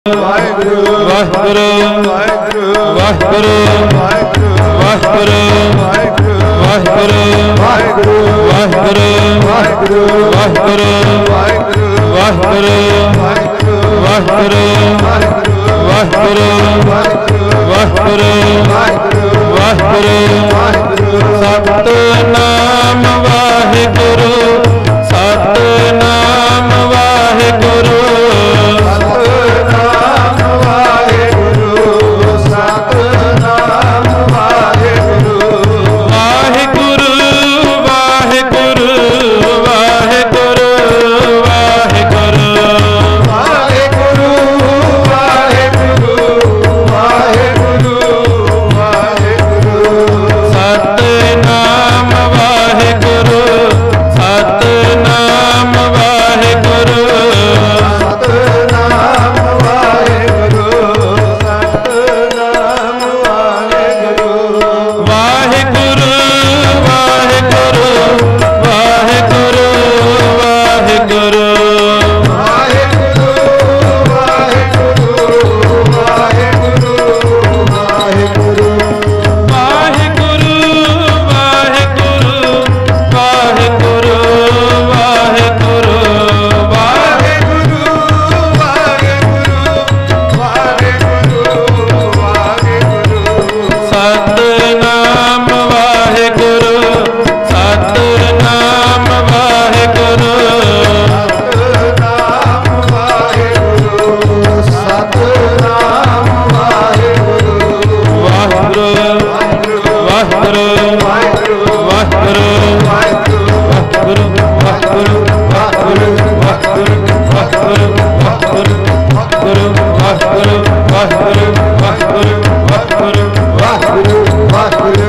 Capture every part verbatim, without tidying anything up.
ਵਾਹਿਗੁਰੂ ਵਾਹਿਗੁਰੂ ਵਾਹਿਗੁਰੂ ਵਾਹਿਗੁਰੂ ਵਾਹਿਗੁਰੂ ਵਾਹਿਗੁਰੂ ਵਾਹਿਗੁਰੂ ਵਾਹਿਗੁਰੂ ਵਾਹਿਗੁਰੂ ਵਾਹਿਗੁਰੂ ਵਾਹਿਗੁਰੂ ਵਾਹਿਗੁਰੂ ਵਾਹਿਗੁਰੂ ਵਾਹਿਗੁਰੂ ਸਤਿਨਾਮ ਵਾਹਿਗੁਰੂ ਸਤਿਨਾਮ ਵਾਹਿਗੁਰੂ ਸਤਿਨਾਮ ਵਾਹਿਗੁਰੂ ਸਤਿਨਾਮ ਵਾਹਿਗੁਰੂ ਵਾਹਿਗੁਰੂ ਵਾਹਿਗੁਰੂ ਵਾਹਿਗੁਰੂ ਵਾਹਿਗੁਰੂ ਵਾਹਿਗੁਰੂ ਵਾਹਿਗੁਰੂ ਵਾਹਿਗੁਰੂ ਸਤਿਨਾਮ ਵਾਹਿਗੁਰੂ ਸਤਿਨਾਮ ਵਾਹਿਗੁਰੂ ਸਤਿਨਾਮ ਵਾਹਿਗੁਰੂ ਸਤਿਨਾਮ ਵਾਹਿਗੁਰੂ ਵਾਹਿਗੁਰੂ ਵਾਹਿਗੁਰੂ ਵਾਹਿਗੁਰੂ ਵਾਹਿਗੁਰੂ ਵਾਹਿਗੁਰੂ ਵਾਹਿਗੁਰੂ ਵਾਹਿਗੁਰੂ ਵਾਹਿਗੁਰੂ ਵਾਹਿਗੁਰੂ ਵਾਹਿਗੁਰੂ ਵਾਹਿਗੁਰੂ ਵਾਹਿਗੁਰੂ ਵਾਹਿਗੁਰੂ ਸਤਿਨਾਮ ਵਾਹਿਗੁਰੂ ਸਤਿਨਾਮ ਵਾਹਿਗੁਰੂ ਸਤਿਨਾਮ ਵਾਹਿਗੁਰੂ ਵਾਹਿਗੁਰੂ ਵਾਹਿਗੁਰੂ ਵਾਹਿਗੁਰੂ ਵਾਹਿਗੁਰੂ ਵਾਹਿਗੁਰੂ ਵਾਹਿਗੁਰੂ ਵਾਹਿਗੁਰੂ ਵਾਹਿਗੁਰੂ ਵਾਹਿਗੁਰੂ ਵਾਹਿਗੁਰੂ ਵਾਹਿਗੁਰੂ ਵਾਹਿਗੁਰੂ ਵਾਹਿਗੁਰੂ ਵਾਹਿਗੁਰੂ ਵਾਹਿਗੁਰੂ ਵਾਹਿਗੁਰੂ ਵਾਹਿਗੁਰੂ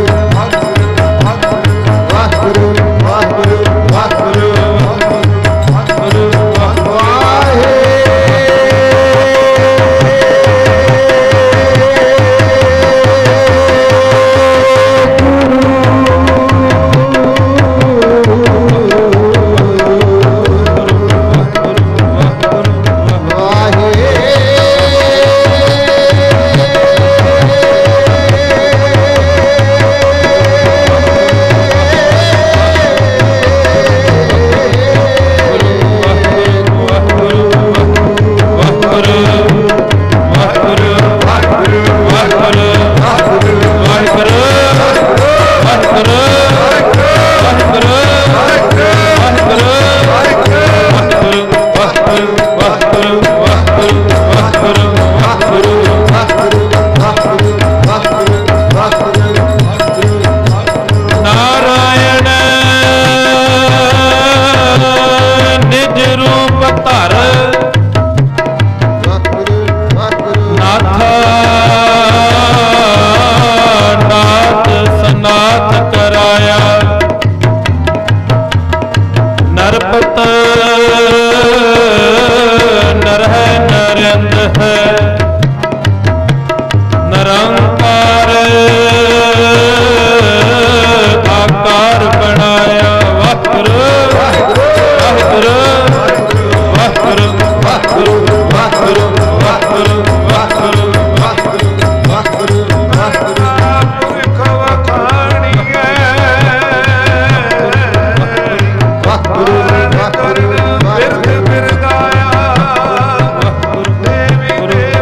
ਬਿਰਦ ਬਿਰਦਾਇਆ ਦੇਵੀ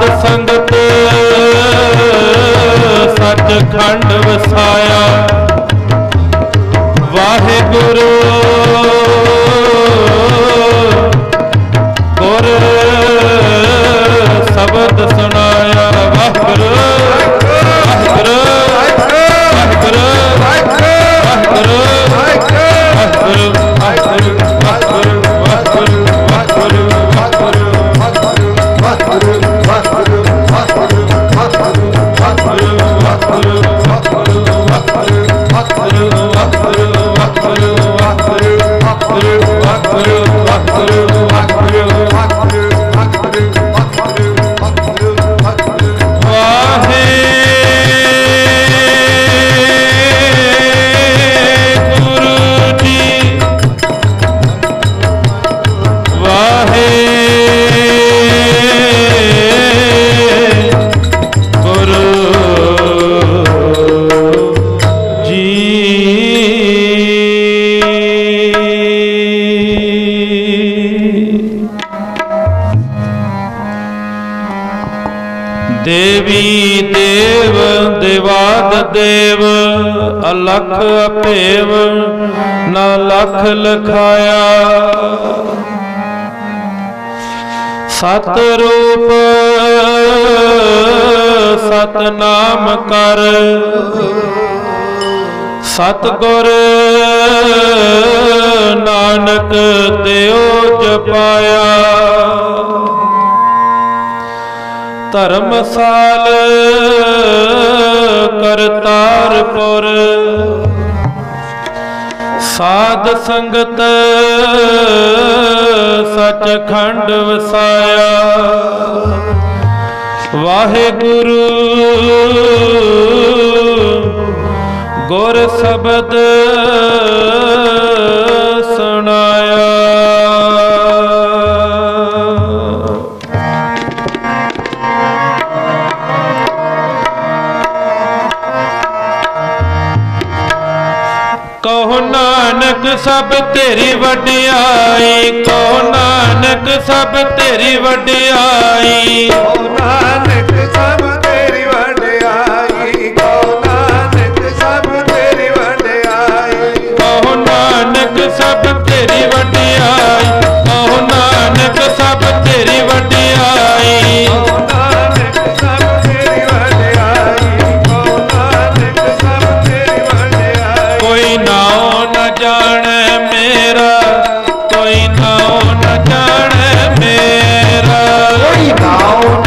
ਸੰਗਤ ਸੱਚਖੰਡ ਵਸਾਇਆ। ਵਾਹਿਗੁਰੂ ਗੁਰ ਸ਼ਬਦ ਸੁਣਾਇਆ। ਵਾਹਿਗੁਰੂ ਵਾਹਿਗੁਰੂ ਵਾਹਿਗੁਰੂ ਵਾਹਿਗੁਰੂ ਵਾਹਿਗੁਰੂ ਵਾਹਿਗੁਰੂ ਵਾਹਿਗੁਰੂ ਦੇਵੀ ਦੇਵ ਦੇਵਾਦ ਦੇਵ ਅਲਖ ਅਭੇਵ ਨਾ ਲਖ ਲਖਾਇਆ। ਸਤ ਰੂਪ ਸਤ ਨਾਮ ਕਰ ਸਤ ਗੁਰ ਨਾਨਕ ਤਿਉ ਜਪਾਇਆ। ਧਰਮਸਾਲ ਕਰਤਾਰਪੁਰ ਸਾਧ ਸੰਗਤ ਸੱਚਖੰਡ ਵਸਾਇਆ। ਵਾਹਿਗੁਰੂ ਗੁਰ ਸ਼ਬਦ ਸੁਣਾਇਆ। ਕਹੋ ਨਾਨਕ ਸਭ ਤੇਰੀ ਵਡਿਆਈ, ਕਹੋ ਨਾਨਕ ਸਭ ਤੇਰੀ ਵਡਿਆਈ, ਕਹੋ ਨਾਨਕ ਸਭ ਤੇਰੀ ਵਡਿਆਈ, ਕਹੋ ਨਾਨਕ ਸਭ ਤੇਰੀ ਵਡਿਆਈ, ਕਹੋ ਨਾਨਕ ਸਭ ਤੇਰੀ ਵਡਿਆਈ, ਕਹੋ ਨਾਨਕ ਸਭ ਤੇਰੀ ਵਡਿਆਈ, ਕਹੋ ਨਾਨਕ ਸਭ ਤੇਰੀ ਵਡਿਆਈ, ਕਹੋ ਨਾਨਕ ਸਭ ਤੇਰੀ ਵਡਿਆਈ। ਕੋਈ ਨਾਉ ਨ ਜਾਣੈ ਮੇਰਾ, ਕੋਈ ਨਾਉ ਨ ਜਾਣੈ ਮੇਰਾ, ਕੋਈ ਨਾਉ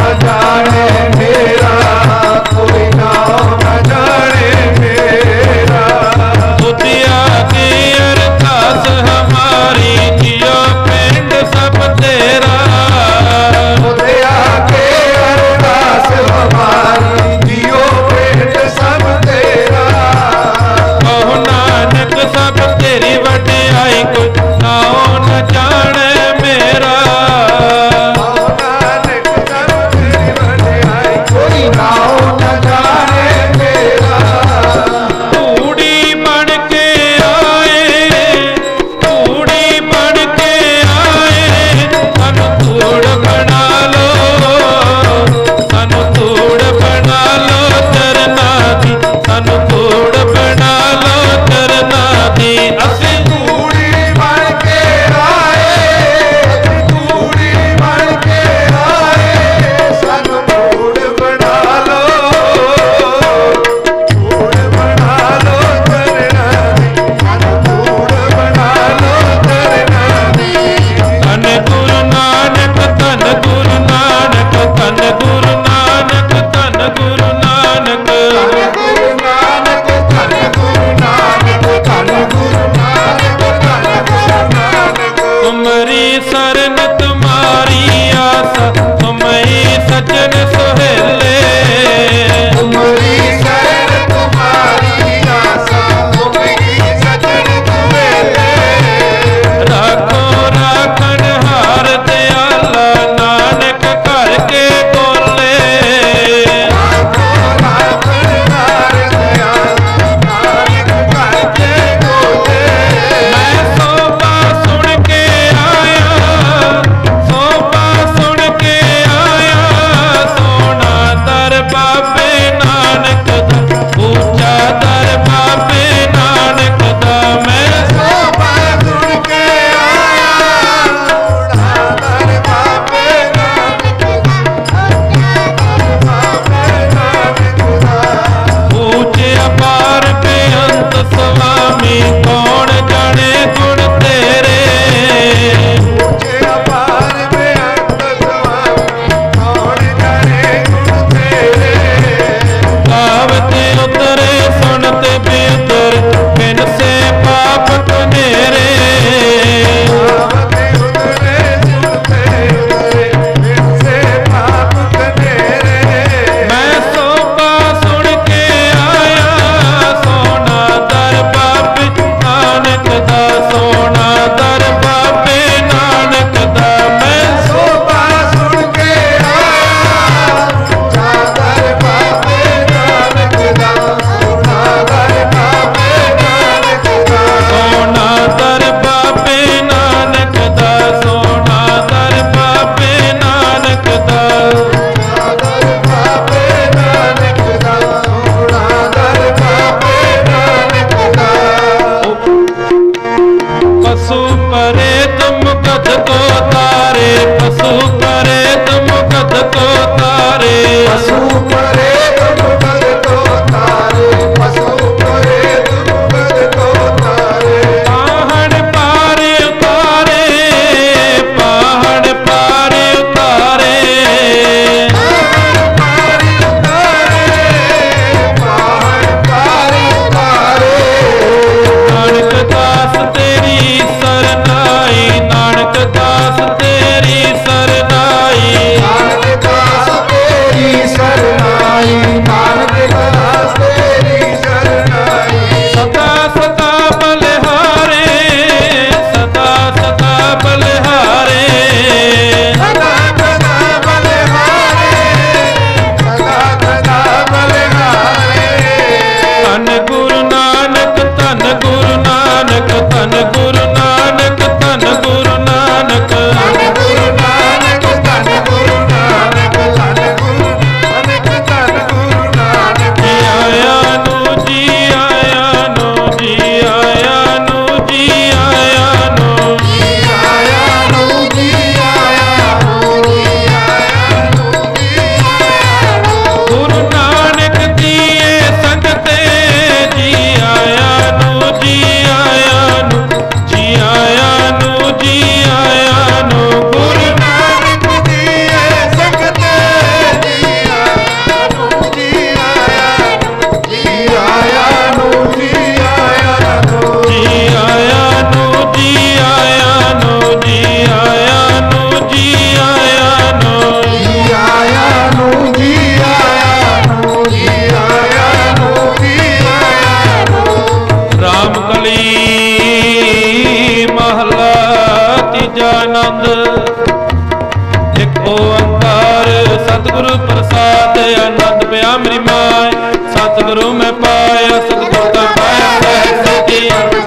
गुरु प्रसाद आनंद पिया मेरी माय सतगुरु मैं पाया सतगुरु का पाया सहसी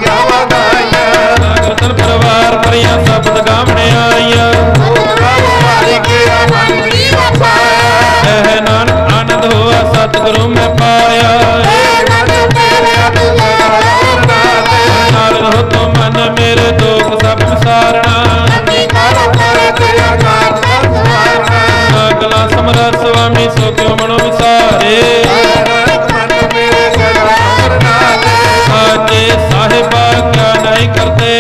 कीर्तन परिवार परिया शब्द गावने आईया है नानक आनंद हुआ सतगुरु मैं पाया नाल रहो तो मन मेरे दुख सब विसारना अगला समरा स्वामी सो क्यों मनो विसारे साचे साहिबा क्या नहीं करते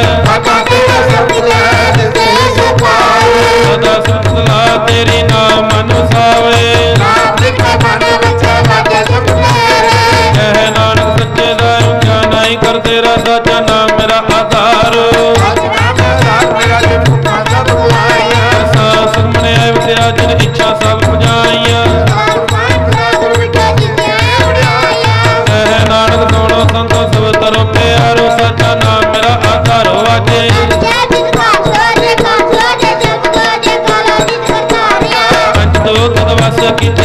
सदा सतला तेरी नाम मन वसावे कह नानक सच्चे दारू क्या नहीं करते साचा नाम मेरा आधार तेरा जिन इच्छा सब बुझाइया कह नानक सोनो संतो सब तरो प्यारो सच्चा नाम मेरा आधार वाजे पंच दो तदवस की